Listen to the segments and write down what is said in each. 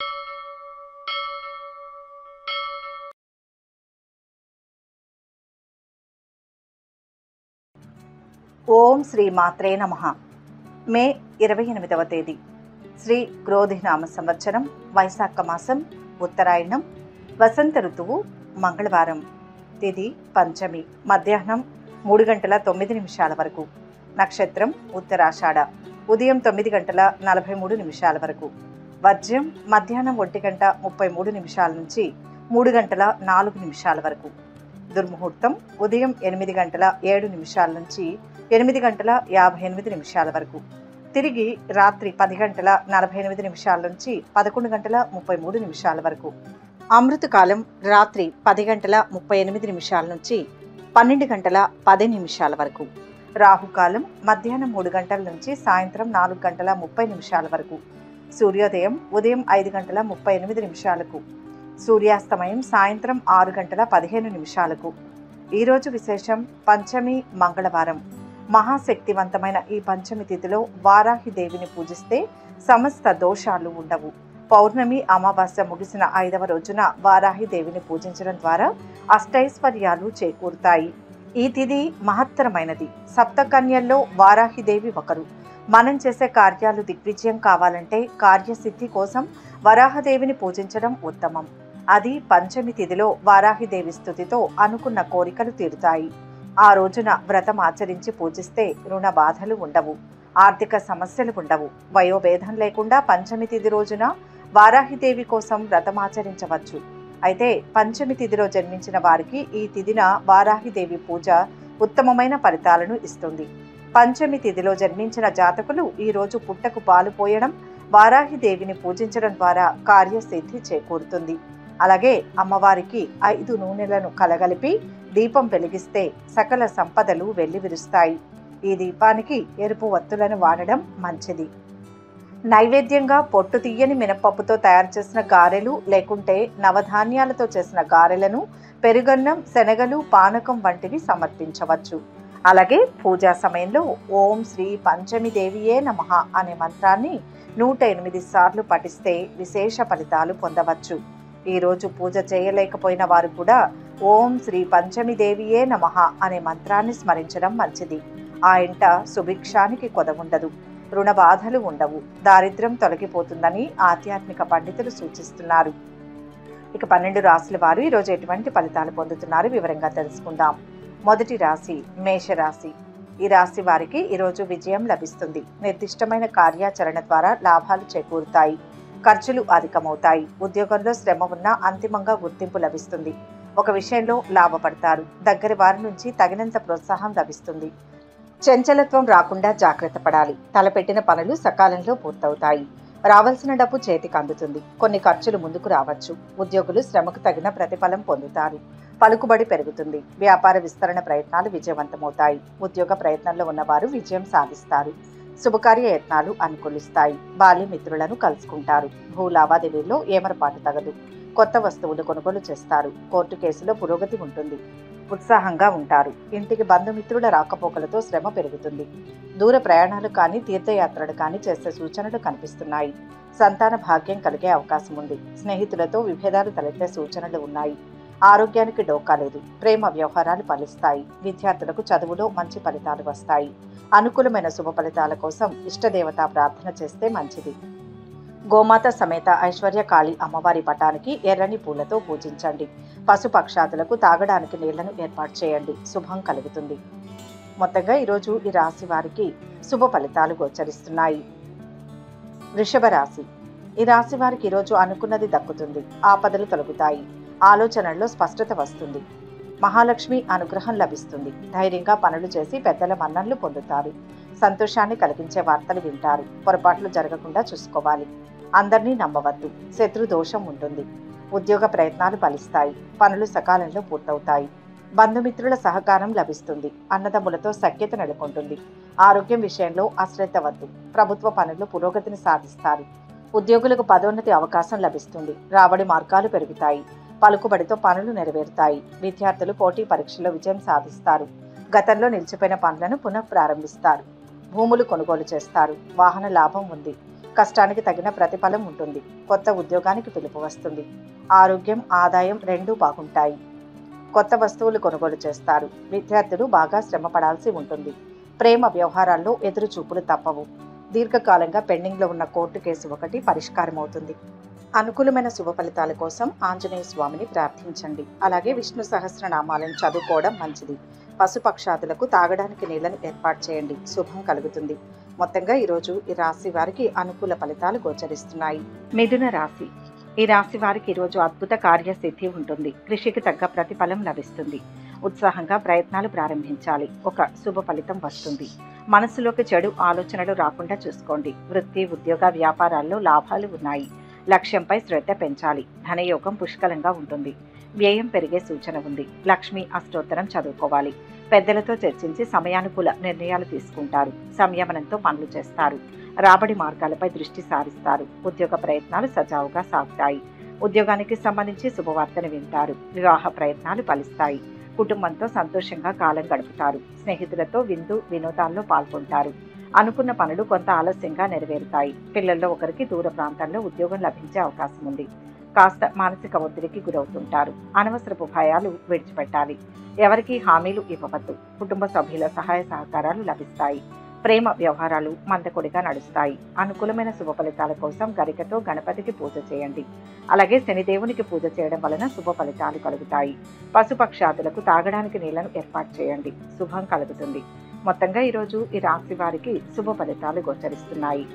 ఓం శ్రీ మాత్రే నమః. మే 28వ తేదీ శ్రీ క్రోధినామ సంవత్సరం, వైశాఖ మాసం, ఉత్తరాయణం, వసంత ఋతువు, మంగళవారం. తిథి పంచమి, మధ్యాహ్నం 3:09 వరకు. నక్షత్రం ఉత్తరాషాఢ, ఉదయం 9:43 వరకు. వర్జ్యం మధ్యాహ్నం 1:33 నుంచి 3:04 వరకు. దుర్ముహూర్తం ఉదయం 8:07 నుంచి 8:58 వరకు. తిరిగి రాత్రి 10:48 నుంచి 11:33 వరకు. అమృతకాలం రాత్రి 10:38 నుంచి 12:10 వరకు. రాహుకాలం మధ్యాహ్నం 3 గంటల నుంచి సాయంత్రం 4:30 వరకు. సూర్యోదయం ఉదయం 5:38. సూర్యాస్తమయం సాయంత్రం 6:15. ఈరోజు విశేషం పంచమి, మంగళవారం. మహాశక్తివంతమైన ఈ పంచమి తిథిలో వారాహి దేవిని పూజిస్తే సమస్త దోషాలు ఉండవు. పౌర్ణమి, అమావాస్య ముగిసిన 5వ రోజున వారాహి దేవిని పూజించడం ద్వారా అష్టైశ్వర్యాలు చేకూరుతాయి. ఈ తిథి మహత్తరమైనది. సప్తకన్యల్లో వారాహి దేవి ఒకరు. మనం చేసే కార్యాలు దిగ్విజయం కావాలంటే కార్యసిద్ధి కోసం వరాహదేవిని పూజించడం ఉత్తమం. అది పంచమి తిథిలో వారాహిదేవి స్తుతితో అనుకున్న కోరికలు తీరుతాయి. ఆ రోజున వ్రతం ఆచరించి పూజిస్తే రుణ బాధలు ఉండవు, ఆర్థిక సమస్యలు ఉండవు. వయోభేదం లేకుండా పంచమి తిథి రోజున వారాహిదేవి కోసం వ్రతం ఆచరించవచ్చు. అయితే పంచమి తిథిలో జన్మించిన వారికి ఈ తిథిన వారాహిదేవి పూజ ఉత్తమమైన ఫలితాలను ఇస్తుంది. పంచమి తిథిలో జన్మించిన జాతకులు ఈ రోజు పుట్టకు పాలు పోయడం, వారాహిదేవిని పూజించడం ద్వారా కార్యసిద్ధి చేకూరుతుంది. అలాగే అమ్మవారికి 5 నూనెలను కలగలిపి దీపం వెలిగిస్తే సకల సంపదలు వెల్లివిరుస్తాయి. ఈ దీపానికి ఎరుపు వత్తులను వాడడం మంచిది. నైవేద్యంగా పొట్టు తీయని మినపప్పుతో తయారు చేసిన గారెలు లేకుంటే నవధాన్యాలతో చేసిన గారెలను, పెరుగన్నం, శనగలు, పానకం వంటివి సమర్పించవచ్చు. అలాగే పూజా సమయంలో ఓం శ్రీ పంచమి దేవియే నమః అనే మంత్రాన్ని 108 సార్లు పఠిస్తే విశేష ఫలితాలు పొందవచ్చు. ఈరోజు పూజ చేయలేకపోయిన వారు కూడా ఓం శ్రీ పంచమి దేవియే నమః అనే మంత్రాన్ని స్మరించడం మంచిది. ఆ ఇంట సుభిక్షానికి కొదవుండదు, రుణ బాధలు ఉండవు, దారిద్ర్యం తొలగిపోతుందని ఆధ్యాత్మిక పండితులు సూచిస్తున్నారు. ఇక 12 రాశుల వారు ఈరోజు ఎటువంటి ఫలితాలు పొందుతున్నారు వివరంగా తెలుసుకుందాం. మొదటి రాశి మేషరాశి. ఈ రాశి వారికి ఈరోజు విజయం లభిస్తుంది. నిర్దిష్టమైన కార్యాచరణ ద్వారా లాభాలు చేకూరుతాయి. ఖర్చులు అధికమవుతాయి. ఉద్యోగంలో శ్రమ ఉన్నా అంతిమంగా గుర్తింపు లభిస్తుంది. ఒక విషయంలో లాభపడతారు. దగ్గరి వారి నుంచి తగినంత ప్రోత్సాహం లభిస్తుంది. చంచలత్వం రాకుండా జాగ్రత్త పడాలి. తలపెట్టిన పనులు సకాలంలో పూర్తవుతాయి. రావాల్సిన డబ్బు చేతికి అందుతుంది. కొన్ని ఖర్చులు ముందుకు రావచ్చు. ఉద్యోగులు శ్రమకు తగిన ప్రతిఫలం పొందుతారు. పలుకుబడి పెరుగుతుంది. వ్యాపార విస్తరణ ప్రయత్నాలు విజయవంతమవుతాయి. ఉద్యోగ ప్రయత్నంలో ఉన్నవారు విజయం సాధిస్తారు. శుభకార్య యత్నాలు అనుకూలిస్తాయి. బాల్య మిత్రులను కలుసుకుంటారు. భూ లావాదేవీల్లో ఏమరపాటు తగదు. కొత్త వస్తువులు కొనుగోలు చేస్తారు. కోర్టు కేసులో పురోగతి ఉంటుంది. ఉత్సాహంగా ఉంటారు. ఇంటికి బంధుమిత్రుల రాకపోకలతో శ్రమ పెరుగుతుంది. దూర ప్రయాణాలు కానీ తీర్థయాత్రలు కానీ చేసే సూచనలు కనిపిస్తున్నాయి. సంతాన భాగ్యం కలిగే అవకాశం ఉంది. స్నేహితులతో విభేదాలు తలెత్తే సూచనలు ఉన్నాయి. ఆరోగ్యానికి డోకా లేదు. ప్రేమ వ్యవహారాలు ఫలిస్తాయి. విద్యార్థులకు చదువులో మంచి ఫలితాలు వస్తాయి. అనుకూలమైన శుభ ఫలితాల కోసం ఇష్టదేవతా ప్రార్థన చేస్తే మంచిది. గోమాత సమేత ఐశ్వర్యకాళి అమ్మవారి పటానికి ఎర్రని పూలతో పూజించండి. పశుపక్షాదులకు తాగడానికి నీళ్లను ఏర్పాటు చేయండి. శుభం కలుగుతుంది. మొత్తంగా ఈరోజు ఈ రాశి వారికి శుభ ఫలితాలు గోచరిస్తున్నాయి. వృషభ రాశి. ఈ రాశి వారికి ఈరోజు అనుకున్నది దక్కుతుంది. ఆపదలు తొలగుతాయి. ఆలోచనల్లో స్పష్టత వస్తుంది. మహాలక్ష్మి అనుగ్రహం లభిస్తుంది. ధైర్యంగా పనులు చేసి పెద్దల మన్ననలు పొందుతారు. సంతోషాన్ని కలిగించే వార్తలు వింటారు. పొరపాట్లు జరగకుండా చూసుకోవాలి. అందరినీ నమ్మవద్దు. శత్రు దోషం ఉంటుంది. ఉద్యోగ ప్రయత్నాలు ఫలిస్తాయి. పనులు సకాలంలో పూర్తవుతాయి. బంధుమిత్రుల సహకారం లభిస్తుంది. అన్నదమ్ములతో సఖ్యత నెలకొంటుంది. ఆరోగ్యం విషయంలో అశ్రద్ధ వద్దు. ప్రభుత్వ పనుల్లో పురోగతిని సాధిస్తారు. ఉద్యోగులకు పదోన్నతి అవకాశం లభిస్తుంది. రాబడి మార్గాలు పెరుగుతాయి. పలుకుబడితో పనులు నెరవేరుతాయి. విద్యార్థులు పోటీ పరీక్షల్లో విజయం సాధిస్తారు. గతంలో నిలిచిపోయిన పనులను పునః ప్రారంభిస్తారు. భూములు కొనుగోలు చేస్తారు. వాహన లాభం ఉంది. కష్టానికి తగిన ప్రతిఫలం ఉంటుంది. కొత్త ఉద్యోగానికి పిలుపు వస్తుంది. ఆరోగ్యం, ఆదాయం రెండూ బాగుంటాయి. కొత్త వస్తువులు కొనుగోలు చేస్తారు. విద్యార్థులు బాగా శ్రమ పడాల్సి ఉంటుంది. ప్రేమ వ్యవహారాల్లో ఎదురు చూపులు తప్పవు. దీర్ఘకాలంగా పెండింగ్లో ఉన్న కోర్టు కేసు ఒకటి పరిష్కారం అవుతుంది. అనుకూలమైన శుభ ఫలితాల కోసం ఆంజనేయ స్వామిని ప్రార్థించండి. అలాగే విష్ణు సహస్రనామాలను చదువుకోవడం మంచిది. పశుపక్షాదులకు తాగడానికి నీళ్లను ఏర్పాటు చేయండి. శుభం కలుగుతుంది. మొత్తంగా ఈరోజు ఈ రాశి వారికి అనుకూల ఫలితాలు గోచరిస్తున్నాయి. మిథున రాశి. ఈ రాశి వారికి ఈరోజు అద్భుత కార్యసిద్ధి ఉంటుంది. కృషికి తగ్గ ప్రతిఫలం లభిస్తుంది. ఉత్సాహంగా ప్రయత్నాలు ప్రారంభించాలి. ఒక శుభ ఫలితం వస్తుంది. మనసులోకి చెడు ఆలోచనలు రాకుండా చూసుకోండి. వృత్తి, ఉద్యోగ, వ్యాపారాల్లో లాభాలు ఉన్నాయి. లక్ష్యంపై శ్రద్ధ పెంచాలి. ధనయోగం పుష్కలంగా ఉంటుంది. వ్యయం పెరిగే సూచన ఉంది. లక్ష్మీ అష్టోత్తరం చదువుకోవాలి. పెద్దలతో చర్చించి సమయానుకూల నిర్ణయాలు తీసుకుంటారు. సంయమనంతో పనులు చేస్తారు. రాబడి మార్గాలపై దృష్టి సారిస్తారు. ఉద్యోగ ప్రయత్నాలు సజావుగా సాగుతాయి. ఉద్యోగానికి సంబంధించి శుభవార్తను వింటారు. వివాహ ప్రయత్నాలు ఫలిస్తాయి. కుటుంబంతో సంతోషంగా కాలం గడుపుతారు. స్నేహితులతో విందు వినోదాల్లో పాల్గొంటారు. అనుకున్న పనులు కొంత ఆలస్యంగా నెరవేరుతాయి. పిల్లల్లో ఒకరికి దూర ప్రాంతాల్లో ఉద్యోగం లభించే అవకాశం ఉంది. కాస్త మానసిక ఒత్తిడికి గురవుతుంటారు. అనవసరపు భయాలు విడిచిపెట్టాలి. ఎవరికీ హామీలు ఇవ్వవద్దు. కుటుంబ సభ్యుల సహాయ సహకారాలు లభిస్తాయి. ప్రేమ వ్యవహారాలు మందకొడిగా నడుస్తాయి. అనుకూలమైన శుభ ఫలితాల కోసం గరికతో గణపతికి పూజ చేయండి. అలాగే శనిదేవునికి పూజ చేయడం వలన శుభ ఫలితాలు కలుగుతాయి. పశుపక్షాదులకు తాగడానికి నీళ్లను ఏర్పాటు చేయండి. శుభం కలుగుతుంది. మొత్తంగా ఈరోజు ఈ రాశి వారికి శుభ ఫలితాలు గోచరిస్తున్నాయి.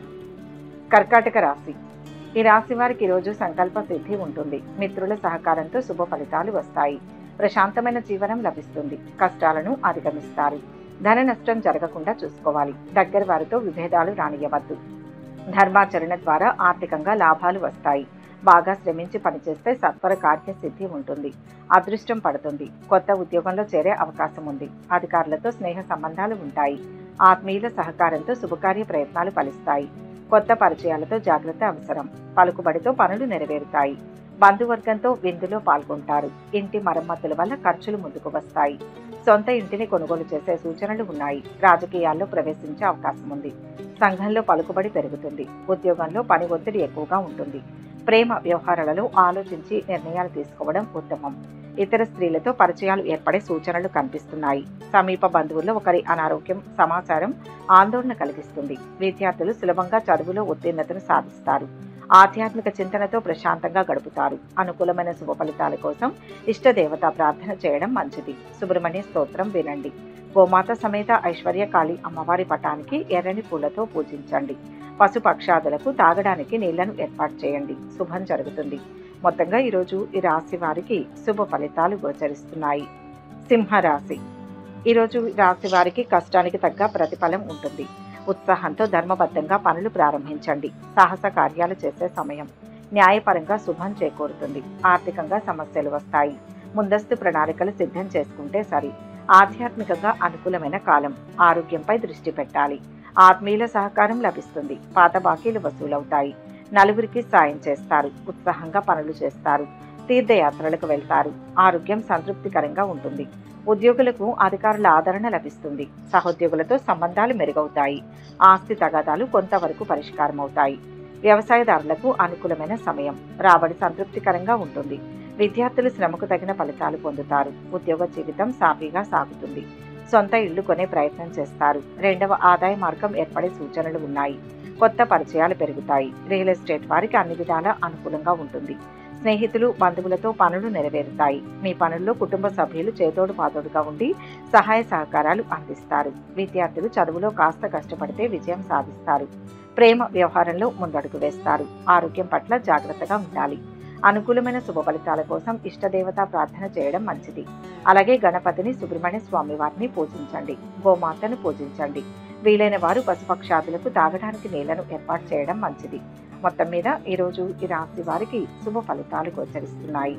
కర్కాటక రాశి. ఈ రాశి వారికి ఈరోజు సంకల్ప సిద్ధి ఉంటుంది. మిత్రుల సహకారంతో శుభ ఫలితాలు వస్తాయి. ప్రశాంతమైన జీవనం లభిస్తుంది. కష్టాలను అధిగమిస్తారు. ధన నష్టం జరగకుండా చూసుకోవాలి. దగ్గర వారితో విభేదాలు రానియవద్దు. ధర్మాచరణ ద్వారా ఆర్థికంగా లాభాలు వస్తాయి. బాగా శ్రమించి పనిచేస్తే సత్వర కార్యసిద్ధి ఉంటుంది. అదృష్టం పడుతుంది. కొత్త ఉద్యోగంలో చేరే అవకాశం ఉంది. అధికారులతో స్నేహ సంబంధాలు ఉంటాయి. ఆత్మీయుల సహకారంతో శుభకార్య ప్రయత్నాలు ఫలిస్తాయి. కొత్త పరిచయాలతో జాగ్రత్త అవసరం. పలుకుబడితో పనులు నెరవేరుతాయి. బంధువర్గంతో విందులో పాల్గొంటారు. ఇంటి మరమ్మతుల వల్ల ఖర్చులు ముందుకు వస్తాయి. సొంత ఇంటిని కొనుగోలు చేసే సూచనలు ఉన్నాయి. రాజకీయాల్లో ప్రవేశించే అవకాశం ఉంది. సంఘంలో పలుకుబడి పెరుగుతుంది. ఉద్యోగంలో పని ఒత్తిడి ఎక్కువగా ఉంటుంది. ప్రేమ వ్యవహారాలలో ఆలోచించి నిర్ణయాలు తీసుకోవడం ఉత్తమం. ఇతర స్త్రీలతో పరిచయాలు ఏర్పడే సూచనలు కనిపిస్తున్నాయి. సమీప బంధువుల్లో ఒకరి అనారోగ్యం సమాచారం ఆందోళన కలిగిస్తుంది. విద్యార్థులు సులభంగా చదువులో ఉత్తీర్ణతను సాధిస్తారు. ఆధ్యాత్మిక చింతనతో ప్రశాంతంగా గడుపుతారు. అనుకూలమైన శుభ ఫలితాల కోసం ఇష్టదేవతా ప్రార్థన చేయడం మంచిది. సుబ్రహ్మణ్య స్తోత్రం వినండి. గోమాత సమేత ఐశ్వర్యకాళి అమ్మవారి పటానికి ఎర్రని పూలతో పూజించండి. పశుపక్షాదులకు తాగడానికి నీళ్లను ఏర్పాటు చేయండి. శుభం జరుగుతుంది. మొత్తంగా ఈరోజు ఈ రాశి వారికి శుభ ఫలితాలు గోచరిస్తున్నాయి. సింహరాశి. ఈరోజు రాశి వారికి కష్టానికి తగ్గ ప్రతిఫలం ఉంటుంది. ఉత్సాహంతో ధర్మబద్ధంగా పనులు ప్రారంభించండి. సాహస కార్యాలు చేసే సమయం. న్యాయపరంగా శుభం చేకూరుతుంది. ఆర్థికంగా సమస్యలు వస్తాయి. ముందస్తు ప్రణాళికలు సిద్ధం చేసుకుంటే సరి. ఆధ్యాత్మికంగా అనుకూలమైన కాలం. ఆరోగ్యంపై దృష్టి పెట్టాలి. ఆత్మీయుల సహకారం లభిస్తుంది. పాత బాకీలు వసూలవుతాయి. నలుగురికి సాయం చేస్తారు. ఉత్సాహంగా పనులు చేస్తారు. తీర్థయాత్రలకు వెళ్తారు. ఆరోగ్యం సంతృప్తికరంగా ఉంటుంది. ఉద్యోగులకు అధికారుల ఆదరణ లభిస్తుంది. సహోద్యోగులతో సంబంధాలు మెరుగవుతాయి. ఆస్తి తగాదాలు కొంతవరకు పరిష్కారం అవుతాయి. వ్యవసాయదారులకు అనుకూలమైన సమయం. రాబడి సంతృప్తికరంగా ఉంటుంది. విద్యార్థులు శ్రమకు తగిన ఫలితాలు పొందుతారు. ఉద్యోగ జీవితం సాఫీగా సాగుతుంది. సొంత ఇళ్లు కొనే ప్రయత్నం చేస్తారు. రెండవ ఆదాయ మార్గం ఏర్పడే సూచనలు ఉన్నాయి. కొత్త పరిచయాలు పెరుగుతాయి. రియల్ ఎస్టేట్ వారికి అన్ని విధాలా అనుకూలంగా ఉంటుంది. స్నేహితులు బంధువులతో పనులు నెరవేరుతాయి. మీ పనుల్లో కుటుంబ సభ్యులు చేతోడు పాతోడుగా ఉండి సహాయ సహకారాలు అందిస్తారు. విద్యార్థులు చదువులో కాస్త కష్టపడితే విజయం సాధిస్తారు. ప్రేమ వ్యవహారంలో ముందడుగు వేస్తారు. ఆరోగ్యం పట్ల జాగ్రత్తగా ఉండాలి. అనుకూలమైన శుభ ఫలితాల కోసం ఇష్టదేవతా ప్రార్థన చేయడం మంచిది. అలాగే గణపతిని, సుబ్రహ్మణ్య స్వామి వారిని పూజించండి. గోమాతను పూజించండి. వీలైన వారు పశుపక్షాదులకు తాగడానికి నీళ్లను ఏర్పాటు చేయడం మంచిది. మొత్తం మీద ఈరోజు ఈ రాశి వారికి శుభ ఫలితాలు గోచరిస్తున్నాయి.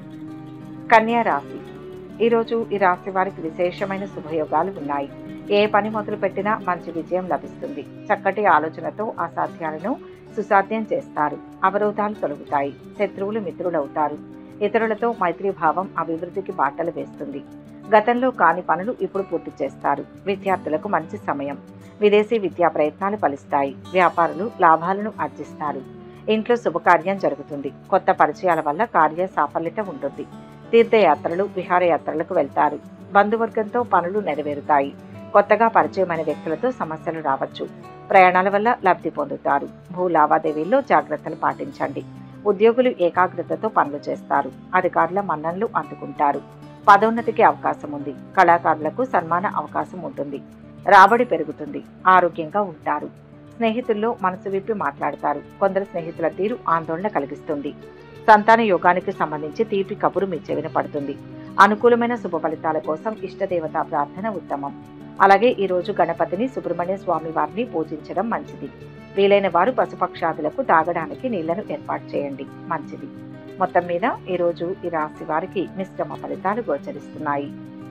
కన్యా రాశి. ఈరోజు ఈ రాశి వారికి విశేషమైన శుభయోగాలు ఉన్నాయి. ఏ పని మొదలు పెట్టినా మంచి విజయం లభిస్తుంది. చక్కటి ఆలోచనతో అసాధ్యాలను సుసాధ్యం చేస్తారు. అవరోధాలు తొలగుతాయి. శత్రువులు మిత్రులవుతారు. ఇతరులతో మైత్రీభావం అభివృద్ధికి బాటలు వేస్తుంది. గతంలో కాని పనులు ఇప్పుడు పూర్తి చేస్తారు. విద్యార్థులకు మంచి సమయం. విదేశీ విద్యా ప్రయత్నాలు ఫలిస్తాయి. వ్యాపారులు లాభాలను ఆర్జిస్తారు. ఇంట్లో శుభకార్యం జరుగుతుంది. కొత్త పరిచయాల వల్ల కార్య సాఫల్యత ఉంటుంది. తీర్థయాత్రలు, విహారయాత్రలకు వెళ్తారు. బంధువర్గంతో పనులు నెరవేరుతాయి. కొత్తగా పరిచయమైన వ్యక్తులతో సమస్యలు రావచ్చు. ప్రయాణాల వల్ల లబ్ధి పొందుతారు. భూ లావాదేవీల్లో జాగ్రత్తలు పాటించండి. ఉద్యోగులు ఏకాగ్రతతో పనులు చేస్తారు. అధికారుల మన్ననలు అందుకుంటారు. పదోన్నతికి అవకాశం ఉంది. కళాకారులకు సన్మాన అవకాశం ఉంటుంది. రాబడి పెరుగుతుంది. ఆరోగ్యంగా ఉంటారు. స్నేహితుల్లో మనసు విప్పి మాట్లాడతారు. కొందరు స్నేహితుల తీరు ఆందోళన కలిగిస్తుంది. సంతాన యోగానికి సంబంధించి తీపి కబురు మీ చెవిన పడుతుంది. అనుకూలమైన శుభ ఫలితాల కోసం ఇష్టదేవతా ప్రార్థన ఉత్తమం. అలాగే ఈరోజు గణపతిని, సుబ్రహ్మణ్య స్వామి వారిని పూజించడం మంచిది. వీలైన వారు పశుపక్షాదులకు తాగడానికి నీళ్లను ఏర్పాటు చేయండి, మంచిది. మొత్తం మీద ఈరోజు ఈ రాశి వారికి మిశ్రమ ఫలితాలు గోచరిస్తున్నాయి.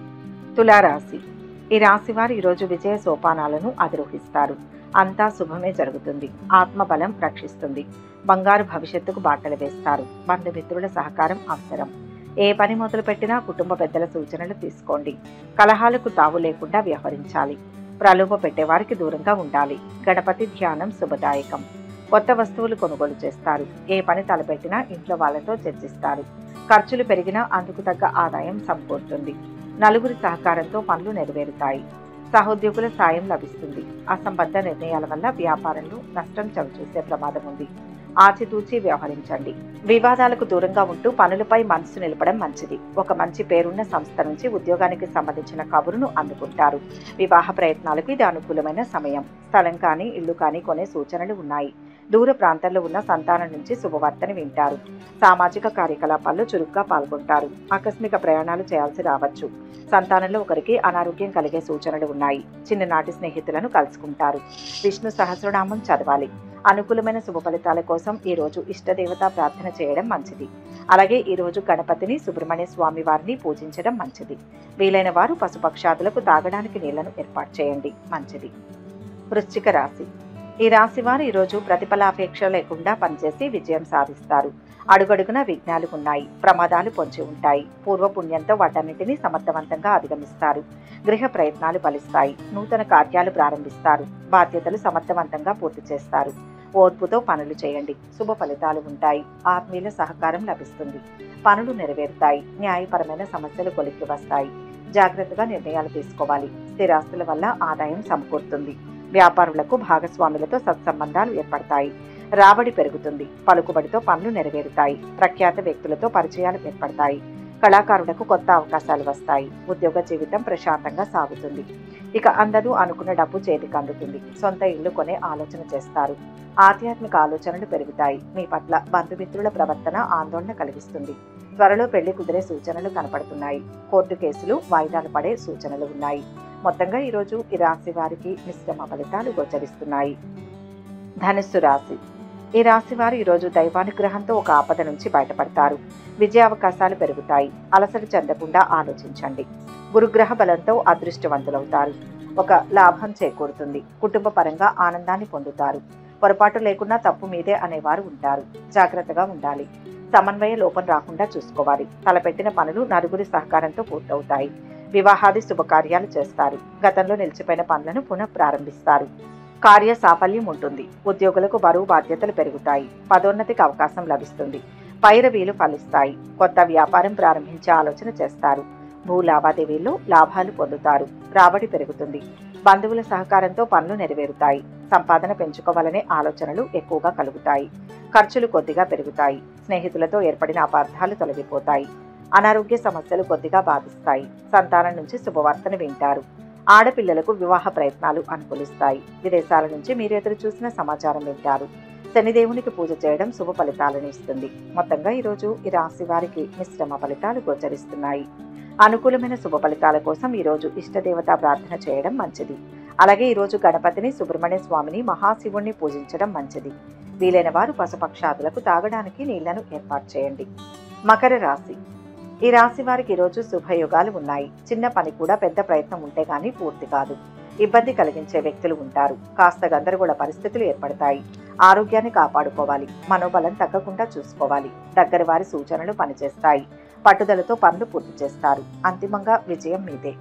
తులారాశి. ఈ రాశి వారు ఈరోజు విజయ సోపానాలను అధిరోహిస్తారు. అంతా శుభమే జరుగుతుంది. ఆత్మబలం రక్షిస్తుంది. బంగారు భవిష్యత్తుకు బాటలు వేస్తారు. బంధుమిత్రుల సహకారం అవసరం. ఏ పని మొదలు పెట్టినా కుటుంబ పెద్దల సూచనలు తీసుకోండి. కలహాలకు తావు లేకుండా వ్యవహరించాలి. ప్రలోభ పెట్టేవారికి దూరంగా ఉండాలి. గణపతి ధ్యానం శుభదాయకం. కొత్త వస్తువులు కొనుగోలు చేస్తారు. ఏ పని తలపెట్టినా ఇంట్లో వాళ్ళతో చర్చిస్తారు. ఖర్చులు పెరిగినా అందుకు తగ్గ ఆదాయం సమకూరుతుంది. నలుగురి సహకారంతో పనులు నెరవేరుతాయి. సహోద్యోగుల సాయం లభిస్తుంది. అసంబద్ధ నిర్ణయాల వల్ల వ్యాపారంలో నష్టం చవిచూసే ప్రమాదం ఉంది. ఆచితూచి వ్యవహరించండి. వివాదాలకు దూరంగా ఉంటూ పనులపై మనసు నిలపడం మంచిది. ఒక మంచి పేరున్న సంస్థ నుంచి ఉద్యోగానికి సంబంధించిన కబురును అందుకుంటారు. వివాహ ప్రయత్నాలకు ఇది అనుకూలమైన సమయం. స్థలం కానీ ఇల్లు కానీ కొనే సూచనలు ఉన్నాయి. దూర ప్రాంతాల్లో ఉన్న సంతానం నుంచి శుభవార్తని వింటారు. సామాజిక కార్యకలాపాల్లో చురుగ్గా పాల్గొంటారు. ఆకస్మిక ప్రయాణాలు చేయాల్సి రావచ్చు. సంతానంలో ఒకరికి అనారోగ్యం కలిగే సూచనలు ఉన్నాయి. చిన్ననాటి స్నేహితులను కలుసుకుంటారు. విష్ణు సహస్రనామం చదవాలి. అనుకూలమైన శుభ ఫలితాల కోసం ఈరోజు ఇష్టదేవతా ప్రార్థన చేయడం మంచిది. అలాగే ఈరోజు గణపతిని, సుబ్రహ్మణ్య స్వామి వారిని పూజించడం మంచిది. వీలైన వారు పశుపక్షాదులకు తాగడానికి నీళ్లను ఏర్పాటు చేయండి, మంచిది. వృశ్చిక రాశి. ఈ రాశి వారు ఈరోజు ప్రతిఫలాపేక్ష లేకుండా పనిచేసి విజయం సాధిస్తారు. అడుగడుగున విఘ్నాలు ఉన్నాయి. ప్రమాదాలు పొంచి ఉంటాయి. పూర్వపుణ్యంతో వాటన్నిటినీ సమర్థవంతంగా అధిగమిస్తారు. గృహ ప్రయత్నాలు ఫలిస్తాయి. నూతన కార్యాలు ప్రారంభిస్తారు. బాధ్యతలు సమర్థవంతంగా పూర్తి చేస్తారు. ఓర్పుతో పనులు చేయండి. శుభ ఫలితాలు ఉంటాయి. ఆత్మీయుల సహకారం లభిస్తుంది. పనులు నెరవేరుతాయి. న్యాయపరమైన సమస్యలు కొలిక్కి వస్తాయి. జాగ్రత్తగా నిర్ణయాలు తీసుకోవాలి. స్థిరాస్తుల వల్ల ఆదాయం సమకూరుతుంది. వ్యాపారులకు భాగస్వాములతో సత్సంబంధాలు ఏర్పడతాయి. రాబడి పెరుగుతుంది. పలుకుబడితో పనులు నెరవేరుతాయి. ప్రఖ్యాత వ్యక్తులతో పరిచయాలు ఏర్పడతాయి. కళాకారులకు కొత్త అవకాశాలు వస్తాయి. ఉద్యోగ జీవితం ప్రశాంతంగా సాగుతుంది. ఇక అందరూ అనుకున్న డబ్బు చేతికి అందుతుంది. సొంత ఇల్లు కొనే ఆలోచన చేస్తారు. ఆధ్యాత్మిక ఆలోచనలు పెరుగుతాయి. మీ పట్ల బంధుమిత్రుల ప్రవర్తన ఆందోళన కలిగిస్తుంది. త్వరలో పెళ్లి కుదిరే సూచనలు కనపడుతున్నాయి. కోర్టు కేసులు వాయిదాలు పడే సూచనలు ఉన్నాయి. మొత్తంగా ఈరోజు ఈ రాశి వారికి మిశ్రమ ఫలితాలు గోచరిస్తున్నాయి. ధనుస్సు రాశి. ఈ రాశి వారు ఈరోజు దైవానుగ్రహంతో ఒక ఆపద నుంచి బయటపడతారు. విజయావకాశాలు పెరుగుతాయి. అలసట చెందకుండా ఆలోచించండి. గురుగ్రహ బలంతో అదృష్టవంతులవుతారు. ఒక లాభం చేకూరుతుంది. కుటుంబ పరంగా ఆనందాన్ని పొందుతారు. పొరపాటు లేకుండా తప్పు మీదే అనేవారు ఉంటారు. జాగ్రత్తగా ఉండాలి. సమన్వయ లోపం రాకుండా చూసుకోవాలి. తలపెట్టిన పనులు నలుగురి సహకారంతో పూర్తవుతాయి. వివాహాది శుభకార్యాలు చేస్తారు. గతంలో నిలిచిపోయిన పనులను పునః ప్రారంభిస్తారు. కార్య సాఫల్యం ఉంటుంది. ఉద్యోగులకు బరువు బాధ్యతలు పెరుగుతాయి. పదోన్నతికి అవకాశం లభిస్తుంది. పైరవీలు ఫలిస్తాయి. కొత్త వ్యాపారం ప్రారంభించే ఆలోచన చేస్తారు. భూ లావాదేవీల్లో లాభాలు పొందుతారు. రాబడి పెరుగుతుంది. బంధువుల సహకారంతో పనులు నెరవేరుతాయి. సంపాదన పెంచుకోవాలనే ఆలోచనలు ఎక్కువగా కలుగుతాయి. ఖర్చులు కొద్దిగా పెరుగుతాయి. స్నేహితులతో ఏర్పడిన అపార్థాలు తొలగిపోతాయి. అనారోగ్య సమస్యలు కొద్దిగా బాధిస్తాయి. సంతానం నుంచి శుభవార్తను వింటారు. ఆడపిల్లలకు వివాహ ప్రయత్నాలు అనుకూలిస్తాయి. విదేశాల నుంచి మీరు ఎదురు చూసిన సమాచారం వింటారు. శనిదేవునికి పూజ చేయడం శుభ ఫలితాలను ఇస్తుంది. మొత్తంగా ఈరోజు ఈ రాశి వారికి మిశ్రమ ఫలితాలు గోచరిస్తున్నాయి. అనుకూలమైన శుభ ఫలితాల కోసం ఈరోజు ఇష్టదేవతా ప్రార్థన చేయడం మంచిది. అలాగే ఈరోజు గణపతిని, సుబ్రహ్మణ్య స్వామిని, మహాశివుణ్ణి పూజించడం మంచిది. వీలైన వారు పశుపక్షాదులకు తాగడానికి నీళ్లను ఏర్పాటు చేయండి. మకర రాశి. ఈ రాశి వారికి ఈరోజు శుభయోగాలు ఉన్నాయి. చిన్న పని కూడా పెద్ద ప్రయత్నం ఉంటే గానీ పూర్తి కాదు. ఇబ్బంది కలిగించే వ్యక్తులు ఉంటారు. కాస్త గందరగోళ పరిస్థితులు ఏర్పడతాయి. ఆరోగ్యాన్ని కాపాడుకోవాలి. మనోబలం తగ్గకుండా చూసుకోవాలి. దగ్గర వారి సూచనలు పనిచేస్తాయి. పట్టుదలతో పనులు పూర్తి చేస్తారు. అంతిమంగా విజయం మీదే.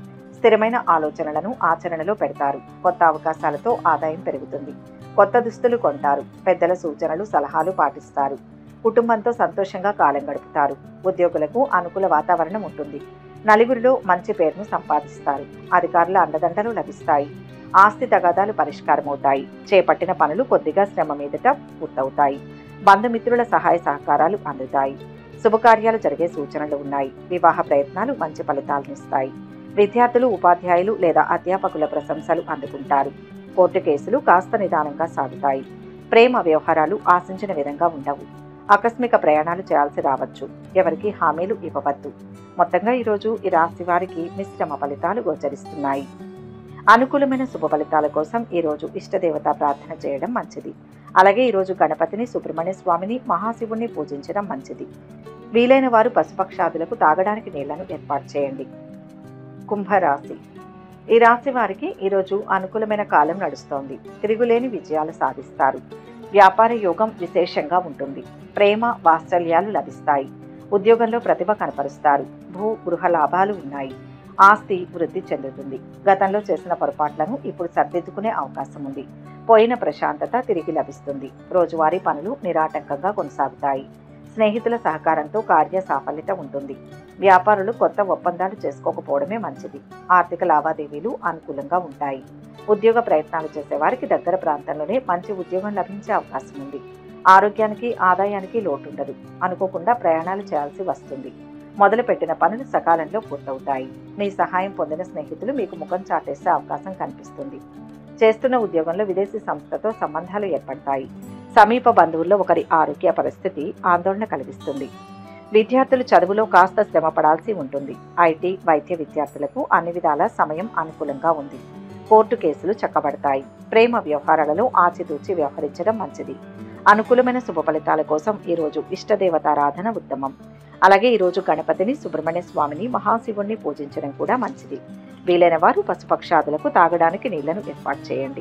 స్థిరమైన ఆలోచనలను ఆచరణలో పెడతారు. కొత్త అవకాశాలతో ఆదాయం పెరుగుతుంది. కొత్త దుస్తులు కొంటారు. పెద్దల సూచనలు సలహాలు పాటిస్తారు. కుటుంబంతో సంతోషంగా కాలం గడుపుతారు. ఉద్యోగులకు అనుకూల వాతావరణం ఉంటుంది. నలుగురిలో మంచి పేరును సంపాదిస్తారు. అధికారుల అండదండలు లభిస్తాయి. ఆస్తి తగాదాలు పరిష్కారమవుతాయి. చేపట్టిన పనులు కొద్దిగా శ్రమ మీదట పూర్తవుతాయి. బంధుమిత్రుల సహాయ సహకారాలు అందుతాయి. శుభకార్యాలు జరిగే సూచనలు ఉన్నాయి. వివాహ ప్రయత్నాలు మంచి ఫలితాలనిస్తాయి. విద్యార్థులు ఉపాధ్యాయులు లేదా అధ్యాపకుల ప్రశంసలు అందుకుంటారు. కోర్టు కేసులు కాస్త నిదానంగా సాగుతాయి. ప్రేమ వ్యవహారాలు ఆశించిన విధంగా ఉండవు. ఆకస్మిక ప్రయాణాలు చేయాల్సి రావచ్చు. ఎవరికి హామీలు ఇవ్వవద్దు. మొత్తంగా ఈరోజు ఈ రాశి వారికి మిశ్రమ ఫలితాలు గోచరిస్తున్నాయి. అనుకూలమైన శుభ ఫలితాల కోసం ఈరోజు ఇష్టదేవత ప్రార్థన చేయడం మంచిది. అలాగే ఈరోజు గణపతిని, సుబ్రహ్మణ్య స్వామిని, మహాశివుణ్ణి పూజించడం మంచిది. వీలైన వారు పశుపక్షాదులకు తాగడానికి నీళ్లను ఏర్పాటు చేయండి. కుంభరాశి. ఈ రాశి వారికి ఈరోజు అనుకూలమైన కాలం నడుస్తోంది. తిరుగులేని విజయాలు సాధిస్తారు. వ్యాపార యోగం విశేషంగా ఉంటుంది. ప్రేమ వాత్సల్యాలు లభిస్తాయి. ఉద్యోగంలో ప్రతిభ కనపరుస్తారు. భూ గృహ లాభాలు ఉన్నాయి. ఆస్తి వృద్ధి చెందుతుంది. గతంలో చేసిన పొరపాట్లను ఇప్పుడు సర్దిద్దుకునే అవకాశం ఉంది. పోయిన ప్రశాంతత తిరిగి లభిస్తుంది. రోజువారీ పనులు నిరాటంకంగా కొనసాగుతాయి. స్నేహితుల సహకారంతో కార్య సాఫల్యత ఉంటుంది. వ్యాపారులు కొత్త ఒప్పందాలు చేసుకోకపోవడమే మంచిది. ఆర్థిక లావాదేవీలు అనుకూలంగా ఉంటాయి. ఉద్యోగ ప్రయత్నాలు చేసేవారికి దగ్గర ప్రాంతంలోనే మంచి ఉద్యోగం లభించే అవకాశం ఉంది. ఆరోగ్యానికి ఆదాయానికి లోటుండదు. అనుకోకుండా ప్రయాణాలు చేయాల్సి వస్తుంది. మొదలుపెట్టిన పనులు సకాలంలో పూర్తవుతాయి. మీ సహాయం పొందిన స్నేహితులు మీకు ముఖం చాటేసే అవకాశం కనిపిస్తుంది. చేస్తున్న ఉద్యోగంలో విదేశీ సంస్థతో సంబంధాలు ఏర్పడతాయి. సమీప బంధువుల్లో ఒకరి ఆరోగ్య పరిస్థితి ఆందోళన కలిగిస్తుంది. విద్యార్థులు చదువులో కాస్త శ్రమ పడాల్సి ఉంటుంది. ఐటీ, వైద్య విద్యార్థులకు అన్ని విధాల సమయం అనుకూలంగా ఉంది. కోర్టు కేసులు చక్కబడతాయి. ప్రేమ వ్యవహారాలలో ఆచితూచి వ్యవహరించడం మంచిది. అనుకూలమైన శుభ ఫలితాల కోసం ఈరోజు ఇష్టదేవతారాధన ఉత్తమం. అలాగే ఈరోజు గణపతిని, సుబ్రహ్మణ్య స్వామిని, మహాశివుణ్ణి పూజించడం కూడా మంచిది. వీలైన వారు పశుపక్షాదులకు తాగడానికి నీళ్లను ఏర్పాటు చేయండి.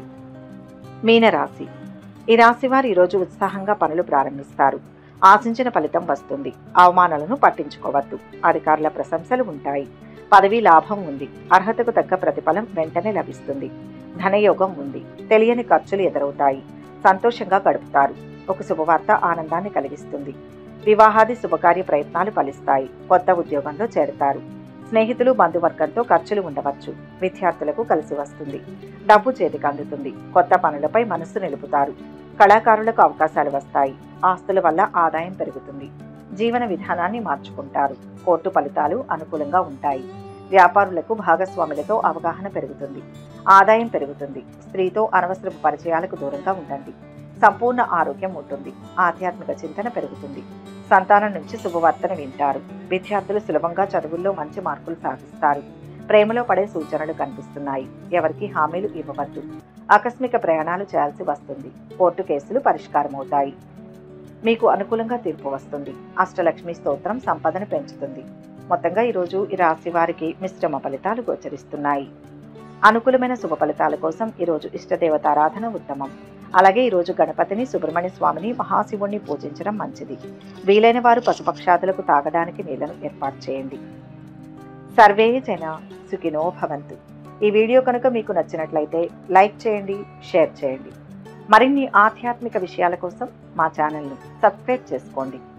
మీనరాశి. ఈ రాశి వారు ఈరోజు ఉత్సాహంగా పనులు ప్రారంభిస్తారు. ఆశించిన ఫలితం వస్తుంది. అవమానాలను పట్టించుకోవద్దు. అధికారుల ప్రశంసలు ఉంటాయి. పదవీ లాభం ఉంది. అర్హతకు తగ్గ ప్రతిఫలం వెంటనే లభిస్తుంది. ధనయోగం ఉంది. తెలియని ఖర్చులు ఎదురవుతాయి. సంతోషంగా గడుపుతారు. ఒక శుభవార్త ఆనందాన్ని కలిగిస్తుంది. వివాహాది శుభకార్య ప్రయత్నాలు ఫలిస్తాయి. కొత్త ఉద్యోగంలో చేరతారు. స్నేహితులు, బంధువర్గంతో ఖర్చులు ఉండవచ్చు. విద్యార్థులకు కలిసి వస్తుంది. డబ్బు చేతికి అందుతుంది. కొత్త పనులపై మనస్సు నిలుపుతారు. కళాకారులకు అవకాశాలు వస్తాయి. ఆస్తుల వల్ల ఆదాయం పెరుగుతుంది. జీవన విధానాన్ని మార్చుకుంటారు. కోర్టు ఫలితాలు అనుకూలంగా ఉంటాయి. వ్యాపారులకు భాగస్వాములతో అవగాహన పెరుగుతుంది. ఆదాయం పెరుగుతుంది. స్త్రీతో అనవసరపు పరిచయాలకు దూరంగా ఉండండి. సంపూర్ణ ఆరోగ్యం ఉంటుంది. ఆధ్యాత్మిక చింతన పెరుగుతుంది. సంతానం నుంచి శుభవార్తను వింటారు. విద్యార్థులు సులభంగా చదువుల్లో మంచి మార్కులు సాధిస్తారు. ప్రేమలో పడే సూచనలు కనిపిస్తున్నాయి. ఎవరికి హామీలు ఇవ్వవద్దు. ఆకస్మిక ప్రయాణాలు చేయాల్సి వస్తుంది. కోర్టు కేసులు పరిష్కారమవుతాయి. మీకు అనుకూలంగా తీర్పు వస్తుంది. అష్టలక్ష్మి స్తోత్రం సంపదను పెంచుతుంది. మొత్తంగా ఈరోజు ఈ రాశి వారికి మిశ్రమ ఫలితాలు గోచరిస్తున్నాయి. అనుకూలమైన శుభ ఫలితాల కోసం ఈరోజు ఇష్టదేవతారాధన ఉత్తమం. అలాగే ఈరోజు గణపతిని, సుబ్రహ్మణ్య స్వామిని, మహాశివుణ్ణి పూజించడం మంచిది. వీలైన వారు పశుపక్షాదులకు తాగడానికి నీళ్లను ఏర్పాటు చేయండి. సర్వే జన సుఖినో భవంతు. ఈ వీడియో కనుక మీకు నచ్చినట్లయితే లైక్ చేయండి, షేర్ చేయండి. మరిన్ని ఆధ్యాత్మిక విషయాల కోసం మా ఛానల్ను సబ్స్క్రైబ్ చేసుకోండి.